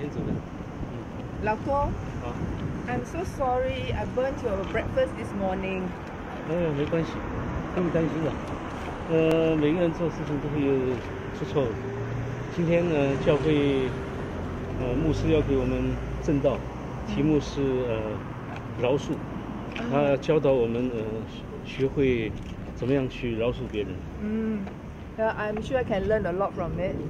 先走的。 老公好。 I'm so sorry I burnt your breakfast this morning. 没关系，不用担心的。每个人做事情都会有出错。今天呢，教会牧师要给我们证道，题目是饶恕。他教导我们学会怎么样去饶恕别人。 Yeah, I'm sure I can learn a lot from it.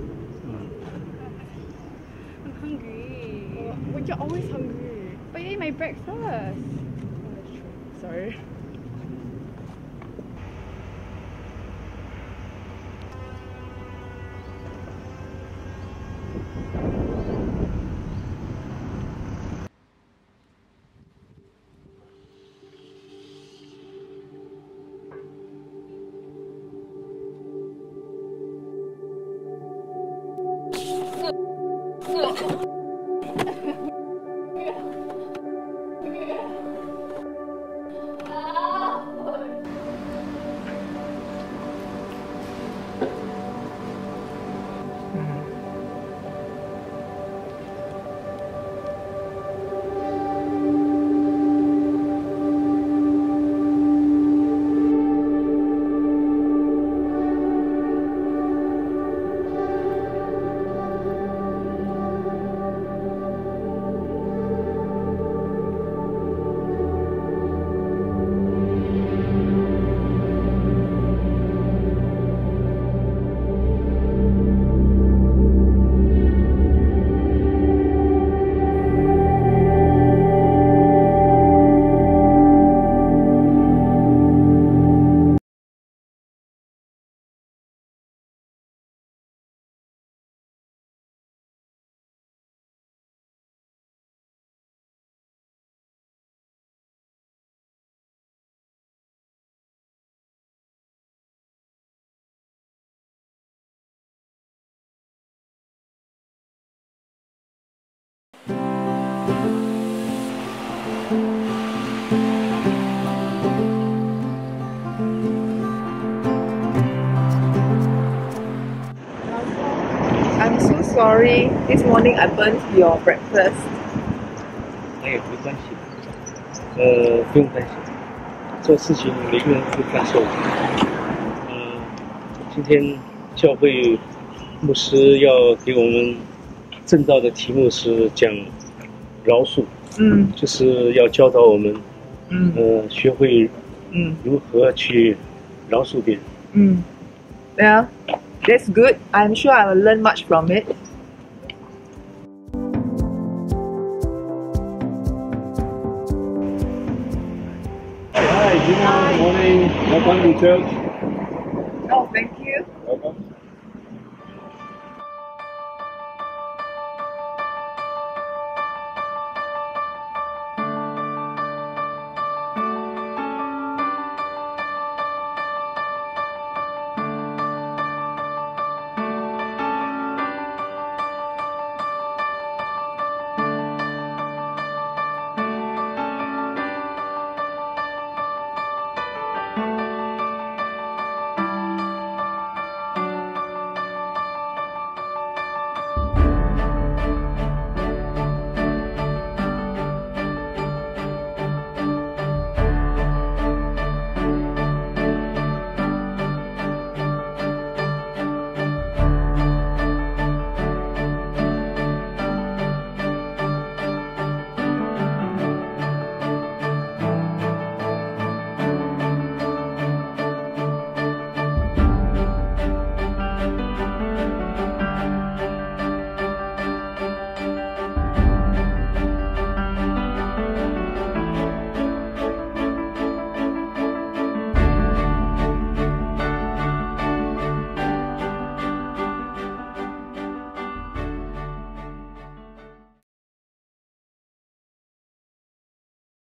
I'm hungry. Well, you're always hungry. But you ate my breakfast. Oh, that's true. Sorry. I'm so sorry. This morning I burnt your breakfast. 没关系，不用担心。做事情每个人会犯错误。今天教会牧师要给我们证道的题目是讲饶恕。就是要教导我们，学会如何去饶恕别人。 Yeah, that's good. I'm sure I will learn much from it. Hi, good morning. Welcome to church.